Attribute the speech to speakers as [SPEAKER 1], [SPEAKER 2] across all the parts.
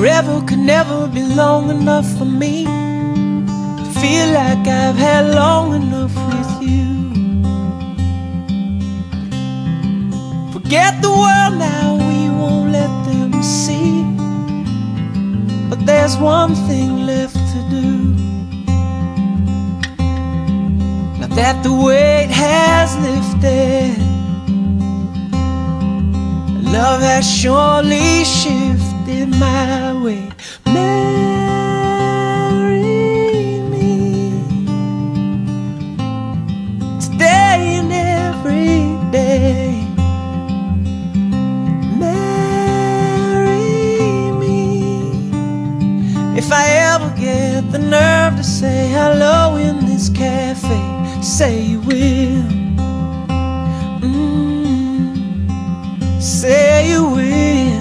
[SPEAKER 1] Forever could never be long enough for me to feel like I've had long enough with you. Forget the world now, we won't let them see. But there's one thing left to do. Now that the weight has lifted, love has surely shifted my way. Marry me today and every day. Marry me if I ever get the nerve to say hello in this cafe. Say you will. Say you will.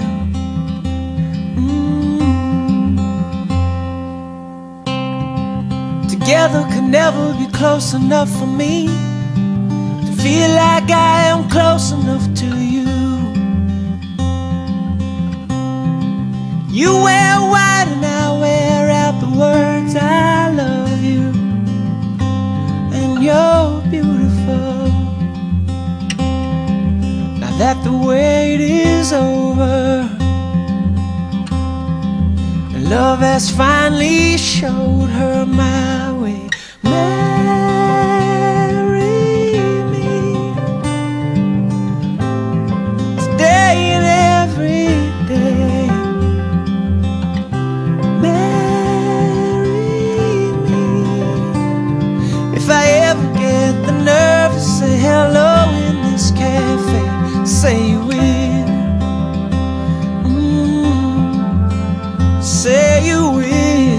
[SPEAKER 1] Together could never be close enough for me to feel like I am close enough to you. You wear white and I wear out the words I love you, and you're beautiful. That the wait is over, and love has finally showed her my way. Marry me today and every day. Marry me if I ever get the nerve to say hello in this cafe. Say you will. Say you will.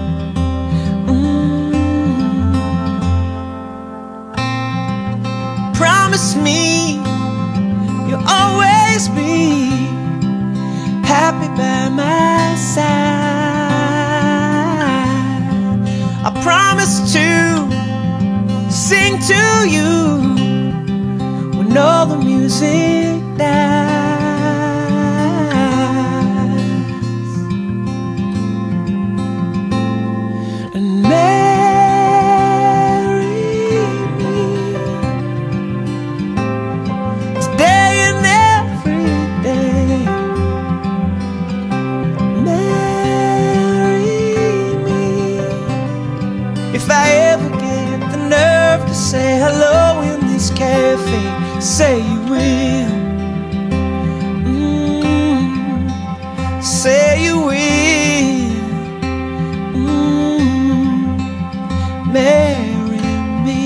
[SPEAKER 1] Promise me you'll always be happy by my side. I promise to sing to you when all the music dies. And marry me today and every day. Marry me if I ever get the nerve to say hello in this cafe. Say you will. Say you will. Marry me.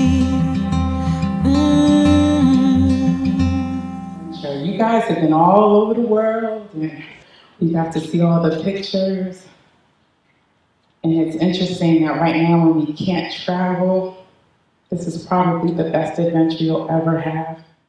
[SPEAKER 2] Sure, you guys have been all over the world, and we got to see all the pictures. And it's interesting that right now when we can't travel, this is probably the best adventure you'll ever have.